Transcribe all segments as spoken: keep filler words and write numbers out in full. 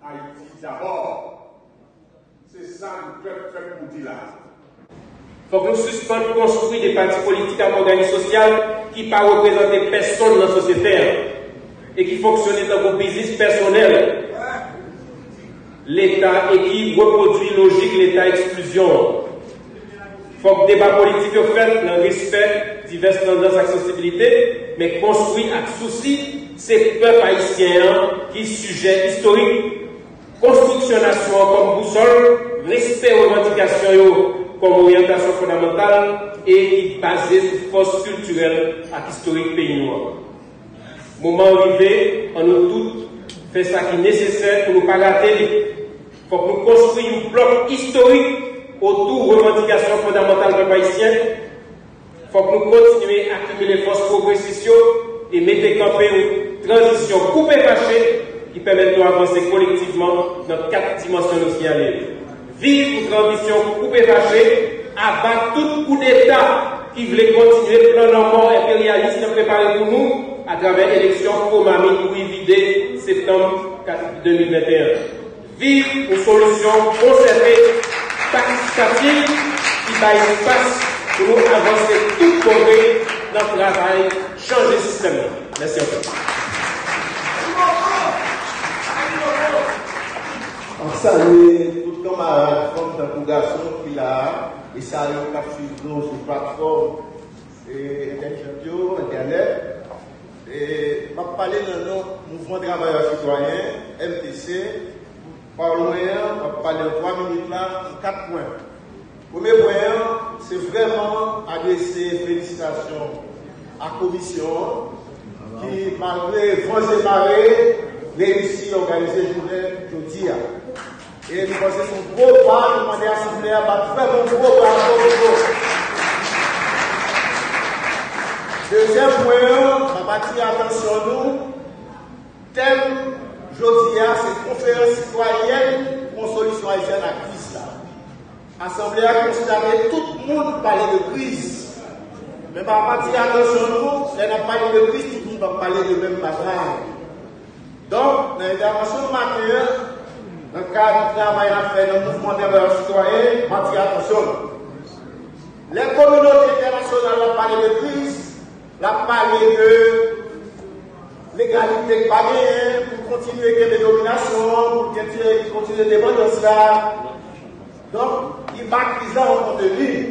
Haïti d'abord. C'est ça que nous devons faire pour dire là. Il faut que nous suspendions de construire des partis politiques à organisme social qui ne représentent personne dans la société et qui fonctionnent dans un business personnel. L'État et qui reproduit logique l'État exclusion. Il faut que le débat politique soit fait dans le respect de diverses tendances et accessibilité, mais construit avec souci ces peuples haïtiens qui sont sujets historiques. Construction nation comme boussole, respect aux revendications comme orientation fondamentale et qui basée sur force culturelle et historique pays noir. Moment arrivé, en nous tous, fait ça qui est nécessaire pour nous pas rater. Il faut que nous construisions un bloc historique autour de revendications fondamentales de haïtiens. Il faut que nous continuions à accumuler force progressistes et mettre camper une transition coupée cachée qui permet d'avancer collectivement dans quatre dimensions de signaler. Vivre une transition coupée cachée, abattre tout coup d'État qui voulait continuer le plan normand impérialiste préparé pour nous à travers l'élection Komami pour y vider septembre deux mille vingt et un. Vivre une solution concertée, participative, qui va espace pour nous avancer tout progrès dans le travail, changer le système. Merci encore. On salue tout le camarade, comme dans garçon qui a, et salue le sur la plateforme Internet. Et je vais parler de notre mouvement de travailleurs citoyens, M T C. Par loin, on va parler de trois minutes là, en quatre points. Premier point, c'est vraiment adresser félicitations à la commission qui, malgré vents et marées, réussit à organiser une journée aujourd'hui. Et nous pensons que c'est un gros pas, nous demandons à l'Assemblée à faire un gros pas. Deuxième point, on va attirer attention à nous. Thème aujourd'hui, c'est conférence citoyenne pour une solution haïtienne à la crise. L'Assemblée a constaté tout le monde parler de crise. Mais on va attirer attention à nous, si on a parlé de crise, tout le monde va parler de même bataille. Donc, dans l'intervention de matin, dans le cadre du travail à faire dans le mouvement des citoyens, on va attirer attention. Les communautés internationales ont parlé de crise. La parler de l'égalité pas pour continuer avec les dominations, pour continuer les dépendances là. Donc, il va crise en contenu.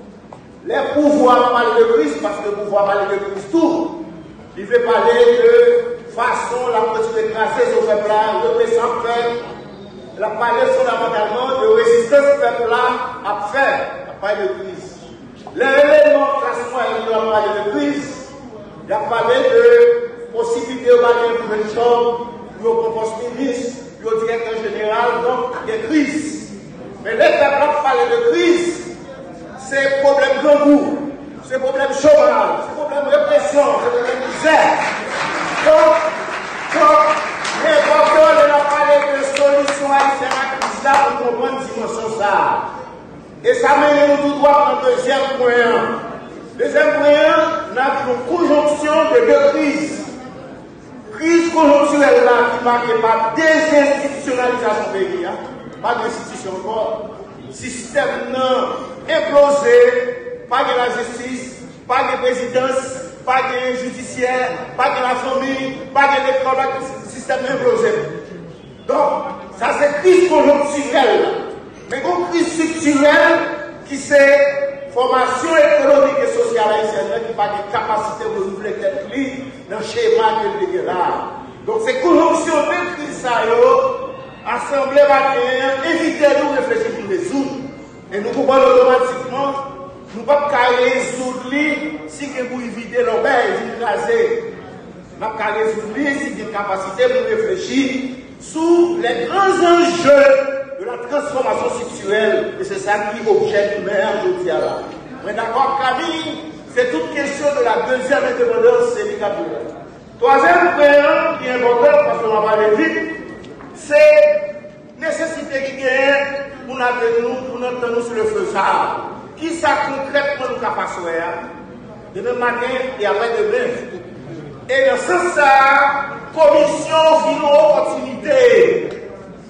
Les pouvoirs parlent de crise parce que le pouvoir parle de crise tout. Il veut parler de façon la continuer d'écraser ce peuple là, de pression peuple. Il a parlé fondamentalement de résistance du peuple là à faire, à parler de crise. L'élément classement, il a parlé de crise, il a parlé de possibilité de parler pour une chambre, pour un poste ministre, pour un directeur général, donc il y a crise. Mais les peuples ont parlé de crise, c'est problème grand goût, c'est problème chômage, c'est problème répression, c'est problème misère. Donc, donc l'important de la parler de solution haïtienne à la crise là pour comprendre une dimension ça. Et ça mène nous tout droit dans le deuxième point. Deuxième point, nous avons une conjonction de deux crises. Crise conjoncturelle là qui marque par désinstitutionnalisation du pays. Pas d'institution encore. Système non implosé, pas de la justice, pas de présidence, pas de judiciaire, pas de la famille, pas de l'école, système implosé. Donc, ça c'est crise conjoncturelle. Mais une crise structurelle qui c'est formation économique et sociale haïtienne qui n'a pas de capacité de renouveler tête dans le schéma que nous là. Donc c'est conjonction de crise ça, Assemblée matin, évitez-nous de réfléchir pour résoudre. Et nous pouvons automatiquement, nous ne pouvons pas résoudre si vous évitez l'obèle, vous écrasez. Nous ne pouvons pas résoudre si vous avez une capacité de réfléchir sur les grands enjeux de la transformation sexuelle, et c'est ça qui objecte nous aujourd'hui. Mais d'accord, Camille, c'est toute question de la deuxième indépendance sédicapulaire. Troisième point qui est important, parce qu'on va parler vite, c'est nécessité qui est pour nous entendre sur le faisable. Qui ça concrètement nous a passé demain matin et après demain. Et dans ce sens, commission vit une opportunité.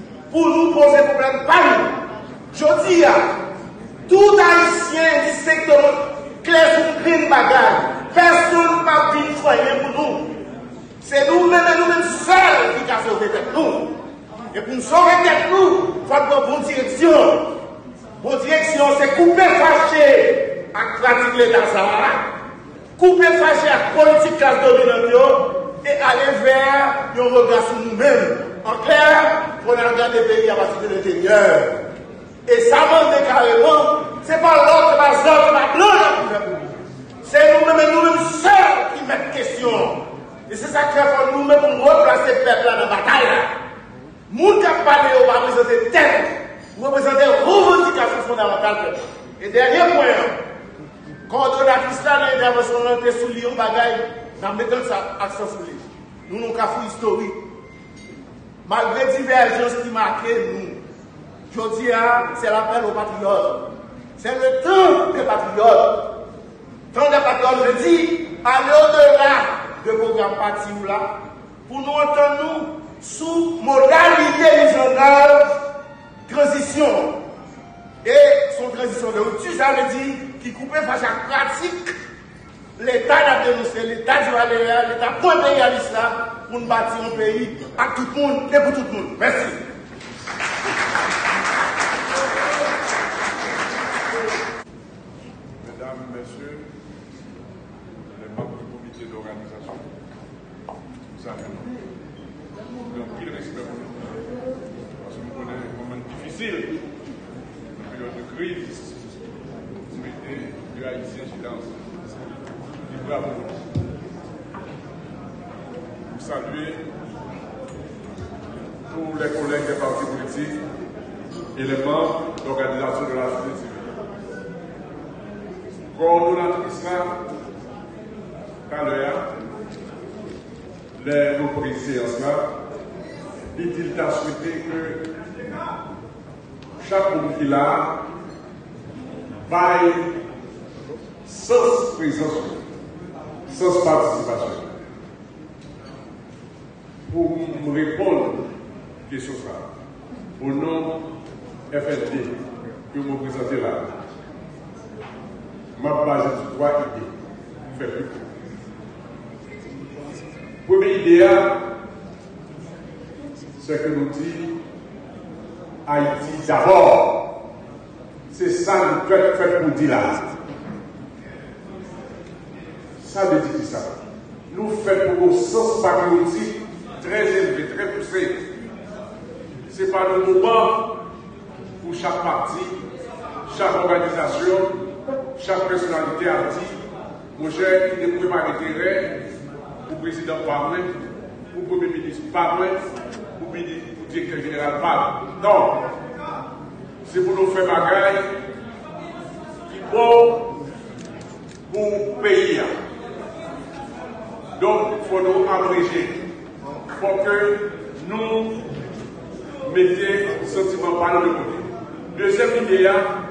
dis, tout haïtien dit secteur clair pour green bagage. Personne n'a pas de soigner pour nous. C'est nous-mêmes et nous-mêmes seuls qui avons sauvé tête nous. Et pour nous sauver tête nous, il faut avoir une bonne direction. Bonne direction, c'est couper fâché avec la pratique de l'État Sahara, couper fâché avec la politique classe dominante et aller vers un regard sur nous-mêmes. En clair, pour regarder les pays à partir de l'intérieur. Et ça manque carrément, ce n'est pas l'autre, pas l'autre, pas blanc. C'est nous-mêmes et nous-mêmes seuls qui mettent question. Et c'est ça qui fait pour nous-mêmes pour replacer le peuple dans la bataille. Moun qui a parlé, on va représenter tête, représenter revendication fondamentale. Et dernier point, coordonnatrice là, l'intervention de sous Lyon bagaille, nous mettons ça accent sur lui. Nous nous avons une historique. Malgré divergences qui marquent nous, je dis, c'est l'appel aux patriotes. C'est le temps des patriotes. Tant des patriotes, je dis, allez au-delà de programme parti ou là, pour nous entendre nous sous modalité mise en œuvre, transition. Et son transition de rupture, ça veut dire qui coupait face à la pratique. L'État a dénoncé, l'État du Valéa, l'État impérialiste là, pour nous bâtir un pays à tout le monde et pour tout le monde. Merci. Mesdames, Messieurs, les membres du comité d'organisation, nous avons un pile respect pour nous. Parce que nous connaissons un moment difficile, une période de crise, vous mettez deux Haïtiens qui dansent. Bravo. Vous saluez tous les collègues des partis politiques et les membres d'organisation de la société civile. Coordonnatrice là, à l'heure, les reprises là, dit-il a souhaité que chaque monde qui l'a vaille sans présence, sans participation. Pour me répondre à question ça, au nom F L D que vous présentez là, ma base de trois idées. Faire plus court. Première idée, c'est que nous disons Haïti d'abord. C'est ça que nous faisons pour dire là. Ça veut dire ça. Nous faisons pour un sens patriotique très élevé, très poussé. Ce n'est pas le moment pour chaque parti, chaque organisation, chaque personnalité a dit, mon cher, il ne peut pas intérêt pour le président pas moi, pour le premier ministre pas moi, pour le directeur général pas moi. Non. C'est pour nous faire bagaille qui est bon pour le pays. Donc, il faut nous abréger. Il faut que nous mettions le sentiment par le côté. Deuxième idée,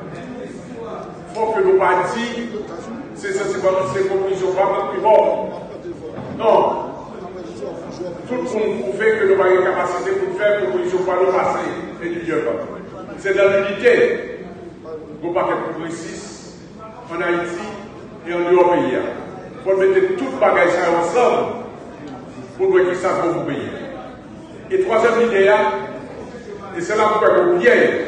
il faut que nous bâtissions ces sentiments, ces conclusions, pas plus bon. Non. Tout le monde fait que nous avons une capacité pour faire des conclusions par le passé et du Dieu. C'est dans l'unité. Nous ne pouvons pas être progressistes en Haïti et en dehors du pays. Il faut mettre tout le bagage ensemble pour nous qui savent pour vous payer. Et troisième idée, et c'est là qu'on peut le piège.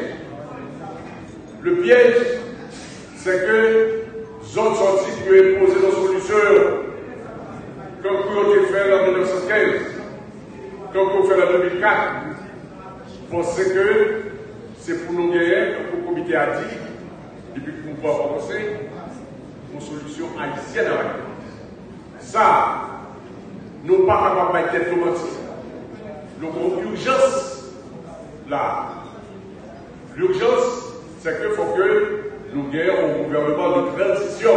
Le piège, c'est que zone sortie qui ont imposé nos solutions, comme nous avons fait en mille neuf cent quinze, comme nous avons fait en deux mille quatre, pensez que c'est pour nous gagner, comme le comité a dit, depuis que nous pouvons commencer, une solution haïtienne à la ça, nous ne sommes pas capables de tête romantique. Nous avons l'urgence là. L'urgence, c'est qu'il faut que nous gagnions un gouvernement de transition.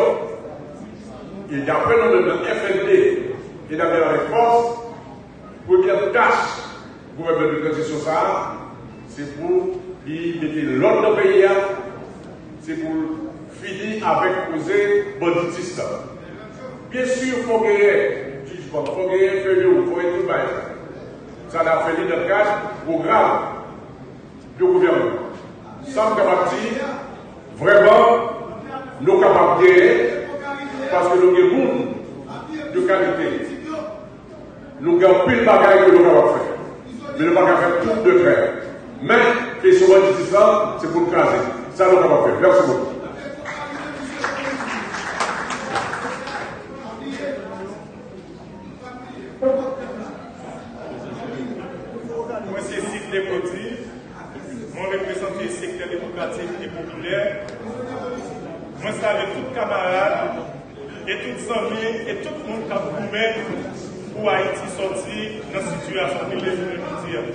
Et d'après nous, le F L D et d'après la réponse, première tâche du gouvernement de transition, ça, c'est pour y mettre l'ordre dans le pays, c'est pour finir avec poser banditisme. Bien sûr, il faut gagner jugement, il faut gagner feuille, il faut gagner tout le monde. Ça a fait dans le cadre programme du gouvernement. ça me capable de dire, vraiment, nous sommes capables de guérir, parce que nous avons des monde de qualité. Nous avons plus de bagages que nous avons fait. Mais nous ne pouvons pas faire tout de faire. Mais, question de ça, c'est pour nous caser. Ça, nous avons fait. Merci beaucoup. Moi, c'est Cycle Lécotis. Moi, je représente le secteur démocratique et populaire. Moi, c'est avec tous les camarades et tous les amis et tout le monde qui a pour pour Haïti sortir dans la situation que les gens nous disent.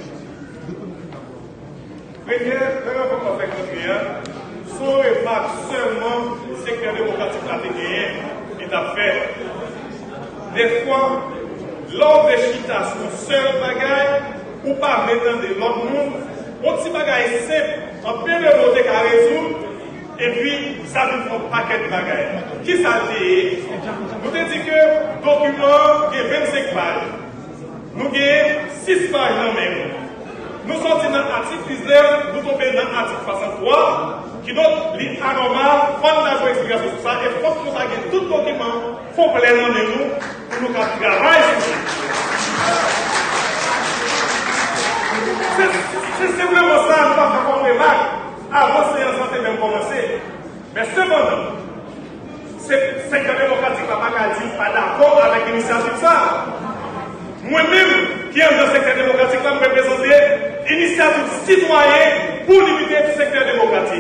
Première, première fois qu'on fait rien, son remarque seulement le secteur démocratique a gagné et a fait. Des fois, l'ordre de chita son seul bagaille, ou pas mettre de l'autre monde, un petit bagaille simple, en plein de voter qu'à résoudre, et puis ça nous fait un paquet de bagailles. Qui ça dit? Nous avons dit que le document est vingt-cinq pages. Nous avons six pages dans le même. Nous sortons dans l'article dix-neuf, nous tombons dans l'article soixante-trois, qui donne l'anormal, faut nous explication sur ça, et il faut que nous ayons tout document complet dans nous pour nous travailler sur ça. C'est simplement ça, nous ne pouvons pas faire avant que la séance ait même commencé. Mais cependant, le secteur démocratique n'a pas dit pas d'accord avec l'initiative ça. Moi-même, qui est dans le secteur démocratique, je représente l'initiative citoyenne pour limiter le secteur démocratique.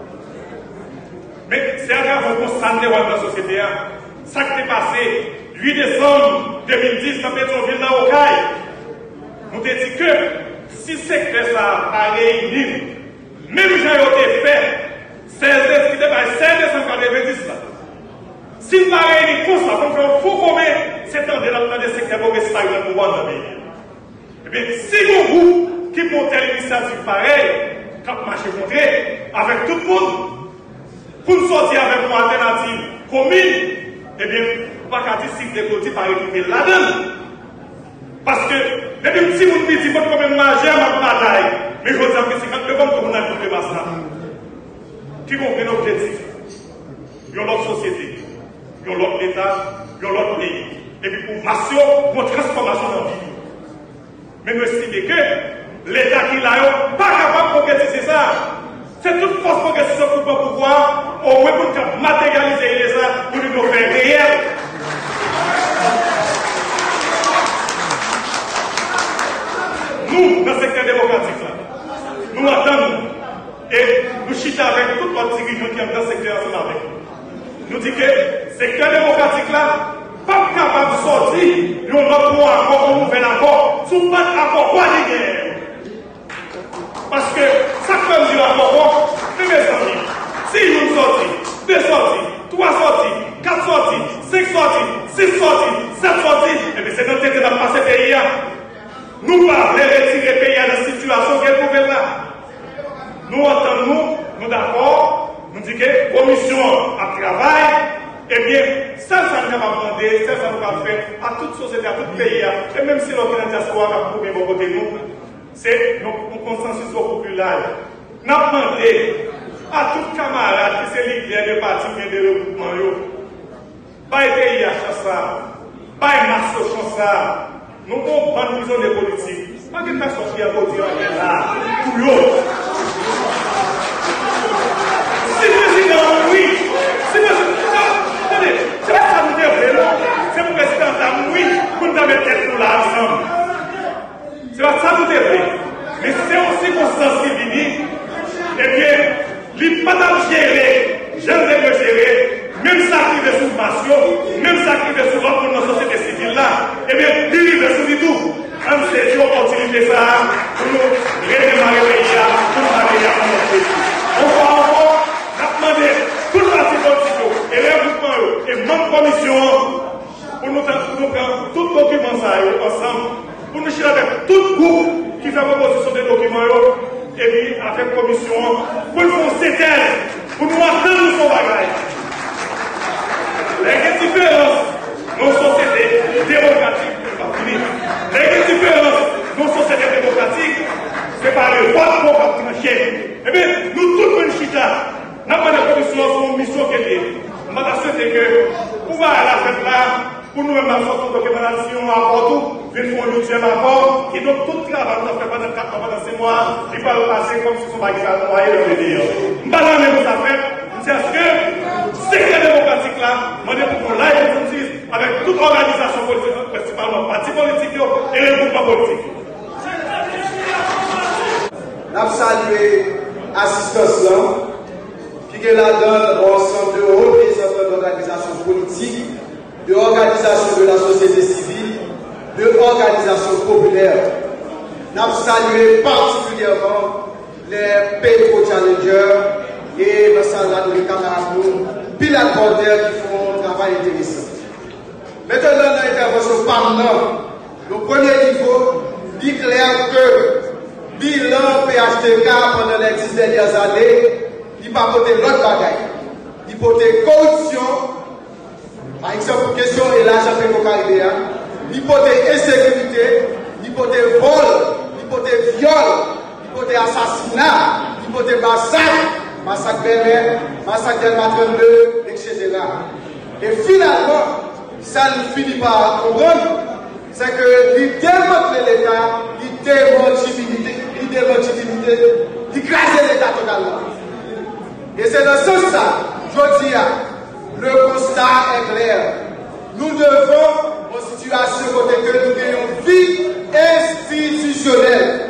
Mais c'est un grave constat dans la société. Ça qui est passé huit décembre deux mille dix dans Pétionville, dans Okaï. Nous avons dit que si le secteur ça a réuni, même si j'ai fait, c'est seize décembre quatre-vingt-dix là. Si nous avons réuni comme ça, donc il faut combien c'est dans le secteur pour que ça aille dans le pouvoir dans le pays. Eh bien, si vous qui montez l'initiative pareille, quand marché montré, avec tout le monde, pour nous sortir avec une alternative commune, eh bien, pas qu'à dire si des côtés par équiper là-dedans. Parce que, depuis si vous dites, votre commune majeure, ma bataille, mais je veux dire que c'est quand le bon que vous avez fait ça. Qui vont faire l'objectif? Il y a l'autre société, il y a l'autre État, il y a l'autre pays. Et puis pour nation, pour transformation dans la vie. Mais nous estimons que l'État qui l'a pas capable de concrétiser ça. C'est toute force progressiste pour le pouvoir, au moins pour matérialiser ça, pour nous faire réel. Nous, dans le secteur démocratique, là, nous attendons et nous chitons avec toute notre dirigeant qui est dans le secteur ensemble avec nous. Nous disons que le secteur démocratique, là, pas capable de sortir, nous avons un accord, un nouvel accord, sous pas d'accord, quoi de guerre. Parce que ça peut dire l'accord, c'est mes amis. Si nous sortis, deux sorties, trois sorties, quatre sorties, cinq sorties, six sorties, sept sorties, et bien c'est notre tête de passer pays. Nous pas de retirer le pays à la situation qu'elle pouvait là. Nous entendons, nous d'accord, nous disons que la commission à travail, eh bien, ça, ça nous va demander, ça, ça nous va faire à toute société, à tout pays, et même si l'autre diaspora va trouver mon côté nous, c'est un consensus beaucoup plus large. Nous avons demandé à tous les camarades qui sont leaders de partis ou de regroupements, pas de pays à ça, pas de marche ça. Nous avons une vision des politiques. Pas de personne qui a voté là. Pour eux. Si le président, oui. Si le président, attendez, c'est pas ça nous développons. C'est pour le président, oui, pour nous mettre tête pour là ensemble. C'est pas ça nous développons. Mais c'est aussi constance qui vient. Eh bien, les pas gérer, j'aime le gérer. Même ça qui est sous passion, même ça qui est sous l'autre pour notre société civile là, eh bien, il est sous tout. Comme c'est une opportunité ça, pour nous redémarrer le pays, pour nous arriver à notre pays. On va encore, on a demandé tout le parti politique, et les groupements, et notre commission, pour nous prendre tout document ça ensemble, pour nous chercher avec tout groupe qui fait proposition des documents, et puis avec commission, pour nous faire sétel, pour nous attendre son bagage. Les différences dans nos sociétés démocratiques, les différences dans nos sociétés démocratiques, c'est par le droit qu'on va trancher. Eh bien, nous tous les chita, nous avons la commission sur une mission qui est. Je vais souhaiter que, pour voir la fête là, pour nous-mêmes, la sorte de documentation à Porto, il faut un deuxième rapport, et donc tout le travail qu'on a fait pendant quatre mois, pendant six mois, il va passer comme si son bagage a noyé dans le dire. Je ne vais pas vous ça fait, c'est ce que, secret démocratique là, je vais pour qu'on live justice avec toute organisation politique, principalement partis politiques et les groupements politiques. Nous avons salué l'assistance là, qui est là-dedans ensemble de représentants d'organisations politiques, de organisations de la société civile, de organisations populaires. Nous avons salué particulièrement les Petro Challengers et le salaire de les camarades, pilotes border qui font un travail intéressant. Maintenant, dans l'intervention parlant, le premier niveau dit clair que bilan P H T K pendant les dix dernières années, il n'a pas porté l'autre bagaille. Il porté corruption, par exemple, question et l'argent pétrocaribéen, il porté insécurité, il porté vol, il porté viol, il porté assassinat, il porté massacre, massacre Bénin, massacre Delma trente-deux, et cetera. Et finalement, ça nous finit par comprendre, c'est que il démontre l'État, il démontre l'utilité, il démontre l'utilité, il crase l'État totalement. Et c'est dans ce sens, je dis, le constat est clair. Nous devons, en situation côté que nous ayons vie institutionnelle,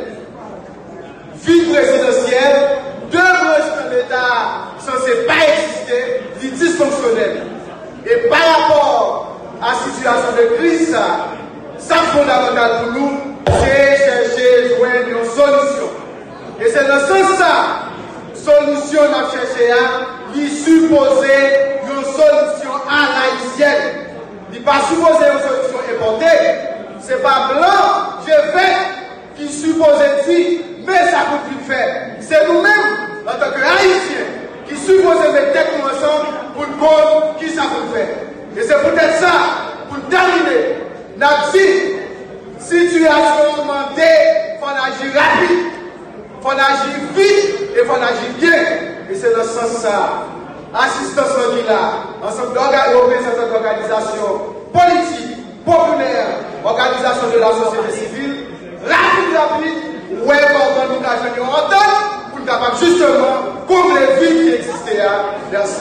vie présidentielle, deux branches de l'État censées pas exister, vie dysfonctionnelle. Et par rapport à la situation de crise, ça fondamental pour nous, c'est chercher, joindre une solution. Et c'est dans ce sens, solution à chercher à, il supposer une solution haïtienne. Il n'est pas supposé une solution importée. Ce n'est pas blanc, j'ai fait, qui supposait dire, mais ça ne peut plus faire. C'est nous-mêmes, en tant qu'Haïtiens, qui supposons mettre tête ensemble pour le cause qui ça peut faire. Et c'est peut-être ça, pour terminer, n'a dit, situation demandée, il faut agir rapide, il faut agir vite et il faut agir bien. Et c'est dans ce sens-là, assistance là, ensemble de d'organisations politiques, populaires, organisations de la société civile, rapide, rapide, ouais, quand nous avons en entente, pour nous capables justement, comme les vies qui existaient là. Merci.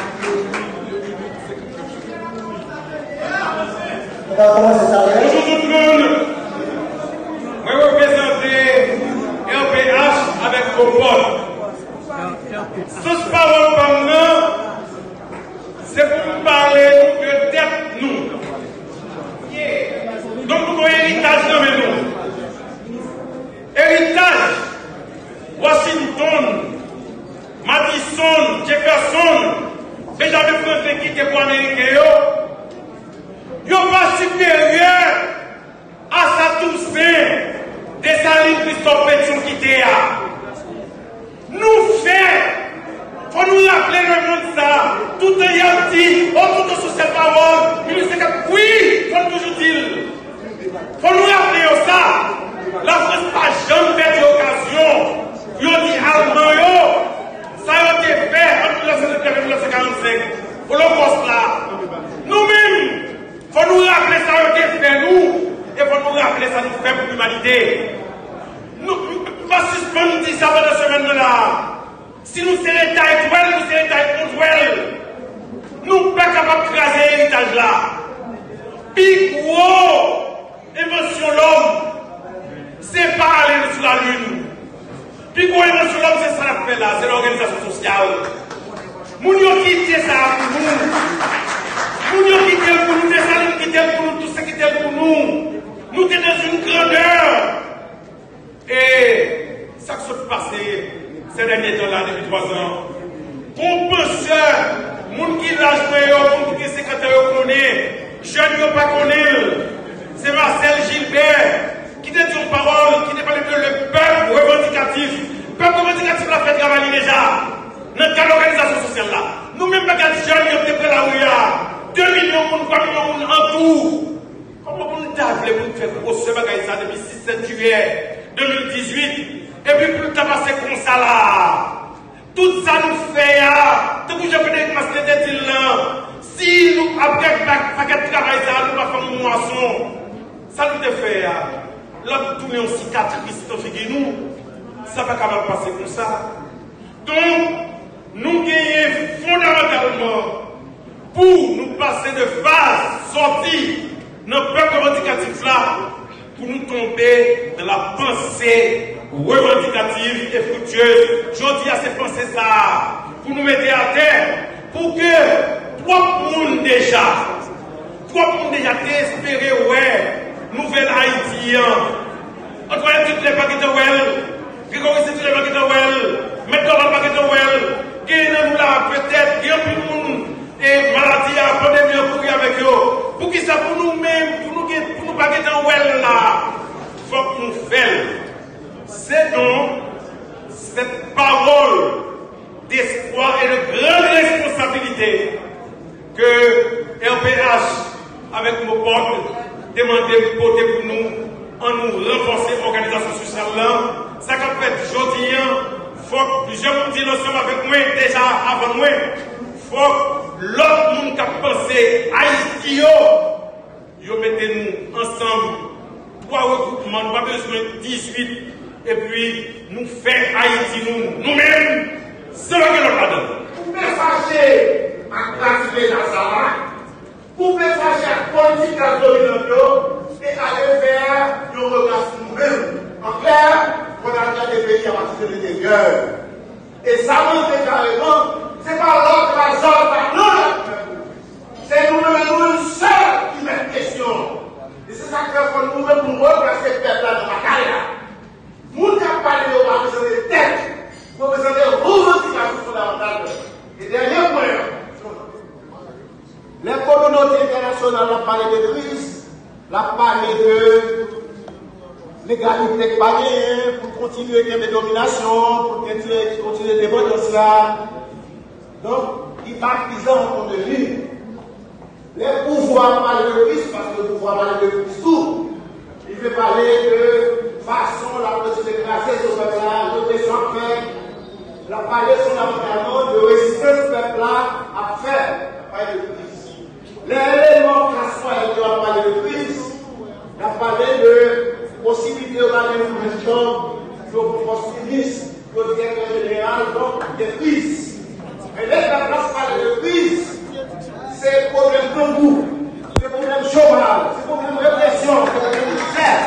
Bonjour tout le monde. Je vais représenter R P H avec vos potes. Ce parole comme nous, c'est pour nous parler de tête nous. Donc nous avons un héritage dans nous. Héritage, Washington, Madison, Jefferson, Benjamin Franklin qui était pour Américain, ils sont pas supérieurs à sa Toussaint, Dessalines, Christophe Pétion qui était là. Nous faisons, il faut nous rappeler le monde ça. Tout est yanti, autour de cette parole, il nous dit que oui, il faut toujours dire. Il faut nous rappeler ça. La France n'a jamais perdu l'occasion. Ils ont dit allemand, ça a été fait entre mille neuf cent soixante-dix et mille neuf cent quarante-cinq. Pour le poste là. Nous-mêmes, il faut nous rappeler ça a été fait nous. Et il faut nous rappeler ça nous fait pour l'humanité. Nous, pas suspendre ça pendant ce semaine-là. Si nous sommes l'État étoile, nous sommes l'État étoile. Nous ne sommes pas capables de craser l'héritage là. Puis gros, émotion l'homme, c'est pas aller sur la lune. Puis gros, émotion l'homme, c'est ça qu'on fait là, c'est l'organisation sociale. Nous avons quitté ça pour nous. Nous avons quitté pour nous, des salons quitté pour nous, tout ce qui était pour nous. Nous sommes dans une grandeur. Et ça qui s'est passé ces derniers temps-là, depuis trois ans, qu'on penseur, moun qui l'a joué, moun qui est secrétaire connaît, jeune ne pas connaît, c'est Marcel Gilbert, qui dit une parole, qui n'est pas le peuple revendicatif. Le peuple revendicatif l'a fait travailler déjà, dans le cadre de l'organisation sociale là. Nous-mêmes, pas qu'à jeunes, nous sommes prêts là où il y a deux millions de monde, trois millions de monde en tout. Comment on t'a appelé pour faire grosse bagaille ça depuis six sept juillet deux mille dix-huit? Et puis plus le temps passe comme ça là. Tout ça nous fait, tout ce que je connais parce que c'est là. Si nous, après le travail, ça, nous allons faire une moisson. Ça nous fait, l'autre tourne en cicatrice dans nous. Ça va quand même passer comme ça. Donc, nous gagnons fondamentalement pour nous passer de phase, sortir dans le peuple revendicatif là, pour nous tomber dans la pensée revendicative et fructueuse. Je dis à ces pensées ça, pour nous mettre à terre, pour que trois personnes déjà, trois personnes déjà espéré, ouais, nouvelle Haïti. On doit être toutes les paquets de well, Grégory c'est tous les paquets de well, maintenant on va paquet de well, qui est nous là, peut-être, qui est plus et maladie, pandémie, pour avec eux. Pour qui ça, pour nous-mêmes, pour nous, pour nous paquets de well là, il faut que nous fassions. C'est donc cette parole d'espoir et de grande responsabilité que R P H, avec nos potes, demandé de voter pour nous, en nous renforcer l'organisation sociale là. Ça qu'a fait aujourd'hui, il faut que plusieurs monde disent ensemble avec moi, déjà avant moi, il faut que l'autre monde qui a pensé Haïti, yo mettez-nous ensemble, trois regroupements, nous pas besoin de dix-huit. Et puis, nous faisons Haïti, nous, nous-mêmes, c'est ce que nous avons. Vous pouvez fâcher à classifier la Sahara, vous pouvez fâcher à politique à dominante et aller vers le regard sur nous-mêmes. En clair, on a des pays à partir de guerres. Et ça montre carrément, ce n'est pas l'autre, la zone, pas l'autre. C'est nous-mêmes, nous seuls qui mettons question. Et c'est ça que nous nous nous replacer le peuple dans la carrière. Nous qui avons parlé de la besoin de tête, nous avons besoin de revendications fondamentales. Et dernier point, les communautés internationales ont parlé de crise, ont parlé de l'égalité palier pour continuer les dominations, pour continuer les dépendances là. Donc, il n'est pas prison de vue. Les pouvoirs parlent de crise parce que le pouvoir parle de crise tout. Il veut parler de façon la possibilité de classer ce peuple-là, de pression à faire. La parler fondamentalement de résistance ce peuple-là à faire. Parler de crise. L'élément classement, il doit parler de crise. Il a parlé de possibilité de parler de président, de force ministre, de directeur général, donc de crise. Mais là, la place parle de crise. C'est problème de goût, c'est problème chômage, c'est problème de répression, c'est problème de misère.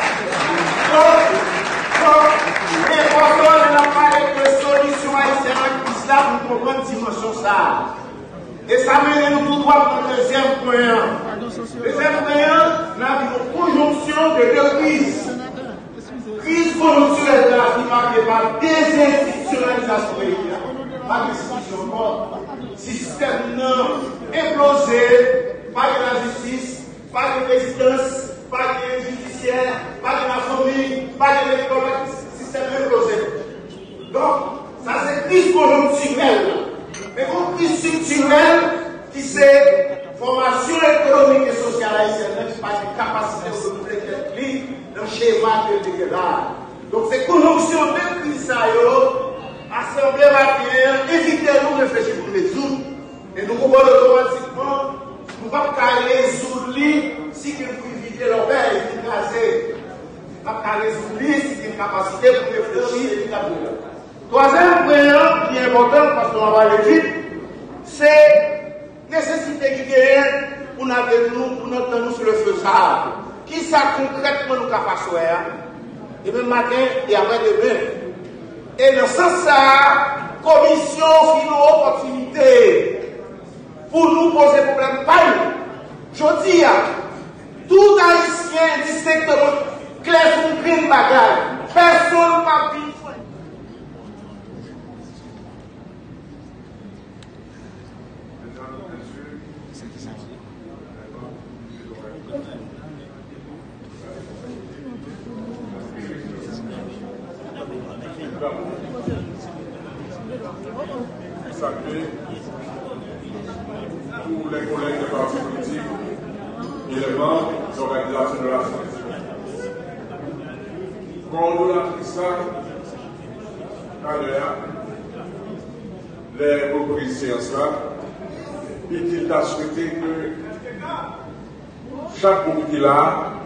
Donc, l'important de la parler de solution haïtienne qui cela pour comprendre dimension ça. Et ça mène nous tout droit pour le deuxième point. Le deuxième point, nous avons une conjonction de deux crises. Crise conjoncturelle de la vie marquée par désinstitutionnalisation politique, par l'institution morte, système non implosé, pas de la justice, pas de résistance, pas de judiciaire, pas de la famille, pas de l'école, système implosé. Donc, ça c'est crise conjoncturelle. Mais une crise structurelle qui c'est formation économique et sociale haïtienne, qui n'a pas de capacité de renouveler quelques lignes dans le schéma de l'égard. Donc, c'est conjonction de crise ça, assemblée matière, évitez-nous de réfléchir pour résoudre. Et nous comprenons automatiquement, nous ne pouvons pas résoudre si nous pouvons éviter l'envers et l'écraser. Nous ne pouvons pas résoudre si nous avons une capacité pour réfléchir et établir. Troisième point qui est important, parce qu'on va le dire, c'est la nécessité qui gagne pour nous, pour nous nous sur le feu sable. Qui ça concrètement nous capable de faire? Demain matin et après demain. Et dans ce sens, ça, commission fait une opportunité pour nous poser problème. Je dis, tout haïtien distinctement clair sur une grille bagage, personne ne va vivre. Saluer tous les collègues de partis politiques et les membres de l'organisation de la santé. Coordonnatrice à l'heure, les reprises séances là, et qu'il a souhaité que chaque groupe qui est là,